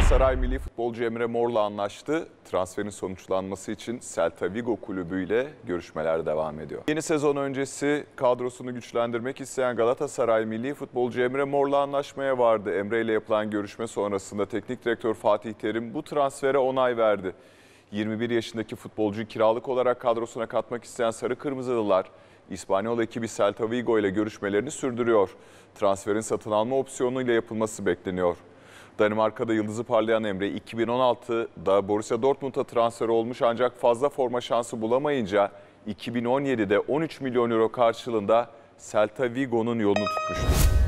Galatasaray milli futbolcu Emre Mor'la anlaştı. Transferin sonuçlanması için Celta Vigo kulübüyle görüşmeler devam ediyor. Yeni sezon öncesi kadrosunu güçlendirmek isteyen Galatasaray milli futbolcu Emre Mor'la anlaşmaya vardı. Emre ile yapılan görüşme sonrasında teknik direktör Fatih Terim bu transfere onay verdi. 21 yaşındaki futbolcuyu kiralık olarak kadrosuna katmak isteyen Sarı Kırmızılılar, İspanyol ekibi Celta Vigo ile görüşmelerini sürdürüyor. Transferin satın alma opsiyonuyla yapılması bekleniyor. Danimarka'da yıldızı parlayan Emre 2016'da Borussia Dortmund'a transfer olmuş ancak fazla forma şansı bulamayınca 2017'de 13 milyon euro karşılığında Celta Vigo'nun yolunu tutmuştu.